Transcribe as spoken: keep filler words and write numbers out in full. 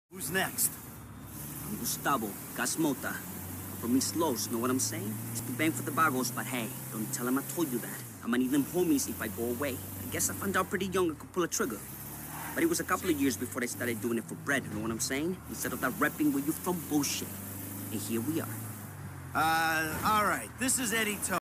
Who's next? I'm Gustavo Gasmota. From East Los, know what I'm saying? It's the bang for the Vagos, but hey, don't tell him I told you that. I might need them homies if I go away. I guess I found out pretty young I could pull a trigger. But it was a couple of years before I started doing it for bread, you know what I'm saying? Instead of that repping where you from bullshit. And here we are. Uh, all right. This is Eddie Toh.